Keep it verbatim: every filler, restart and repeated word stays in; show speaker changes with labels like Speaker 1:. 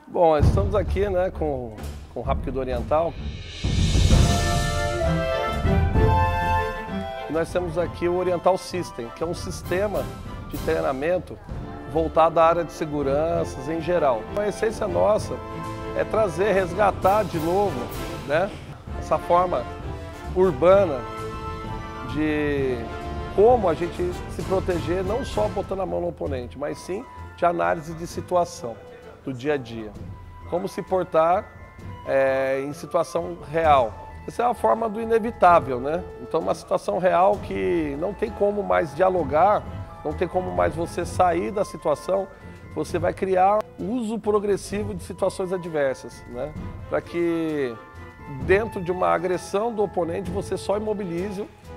Speaker 1: Bom, estamos aqui, né, com, com o Hapkido Oriental. Nós temos aqui o Oriental System, que é um sistema de treinamento voltado à área de seguranças em geral. A essência nossa é trazer, resgatar de novo, né, essa forma urbana de como a gente se proteger, não só botando a mão no oponente, mas sim de análise de situação do dia a dia. Como se portar é, em situação real. Essa é a forma do inevitável, né? Então, uma situação real que não tem como mais dialogar, não tem como mais você sair da situação, você vai criar uso progressivo de situações adversas, né? Para que dentro de uma agressão do oponente você só imobilize